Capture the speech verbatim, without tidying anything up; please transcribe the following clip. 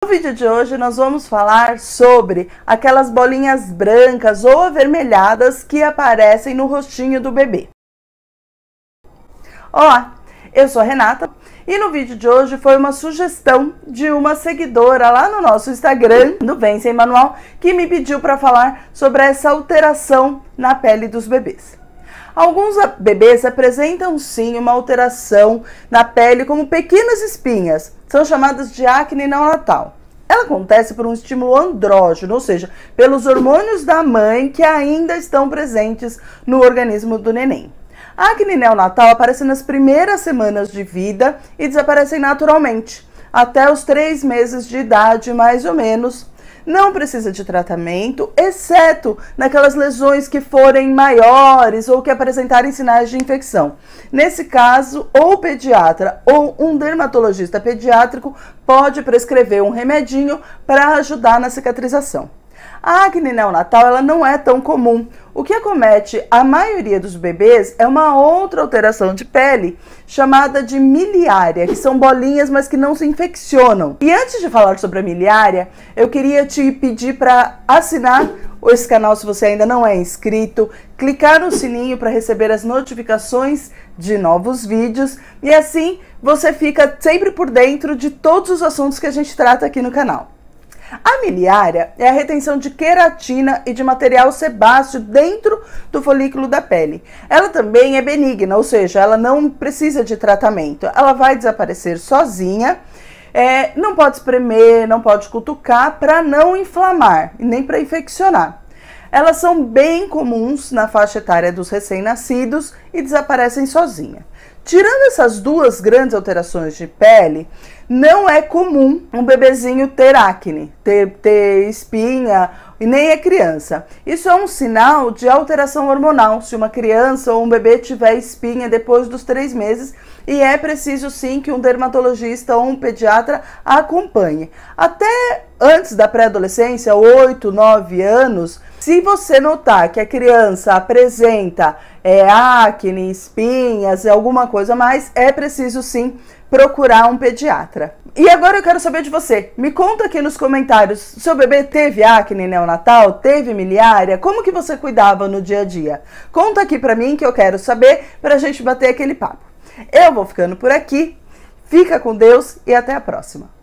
No vídeo de hoje nós vamos falar sobre aquelas bolinhas brancas ou avermelhadas que aparecem no rostinho do bebê. Olá, eu sou a Renata e no vídeo de hoje foi uma sugestão de uma seguidora lá no nosso Instagram, do Vem Sem Manual, que me pediu para falar sobre essa alteração na pele dos bebês. Alguns bebês apresentam sim uma alteração na pele como pequenas espinhas, são chamadas de acne neonatal. Ela acontece por um estímulo andrógeno, ou seja, pelos hormônios da mãe que ainda estão presentes no organismo do neném. A acne neonatal aparece nas primeiras semanas de vida e desaparecem naturalmente, até os três meses de idade, mais ou menos. Não precisa de tratamento, exceto naquelas lesões que forem maiores ou que apresentarem sinais de infecção. Nesse caso, ou o pediatra ou um dermatologista pediátrico pode prescrever um remedinho para ajudar na cicatrização. A acne neonatal ela não é tão comum. O que acomete a maioria dos bebês é uma outra alteração de pele chamada de miliária, que são bolinhas, mas que não se infeccionam. E antes de falar sobre a miliária, eu queria te pedir para assinar esse canal se você ainda não é inscrito, clicar no sininho para receber as notificações de novos vídeos e assim você fica sempre por dentro de todos os assuntos que a gente trata aqui no canal. A miliária é a retenção de queratina e de material sebáceo dentro do folículo da pele. Ela também é benigna, ou seja, ela não precisa de tratamento. Ela vai desaparecer sozinha, é, não pode espremer, não pode cutucar para não inflamar e nem para infeccionar. Elas são bem comuns na faixa etária dos recém-nascidos e desaparecem sozinha. Tirando essas duas grandes alterações de pele, não é comum um bebezinho ter acne, ter, ter espinha, e nem é criança. Isso é um sinal de alteração hormonal, se uma criança ou um bebê tiver espinha depois dos três meses, e é preciso sim que um dermatologista ou um pediatra acompanhe. Até antes da pré-adolescência, oito, nove anos, se você notar que a criança apresenta é, acne, espinhas, alguma coisa mais, é preciso sim procurar um pediatra. E agora eu quero saber de você. Me conta aqui nos comentários, seu bebê teve acne neonatal? Teve miliária? Como que você cuidava no dia a dia? Conta aqui pra mim que eu quero saber pra gente bater aquele papo. Eu vou ficando por aqui. Fica com Deus e até a próxima.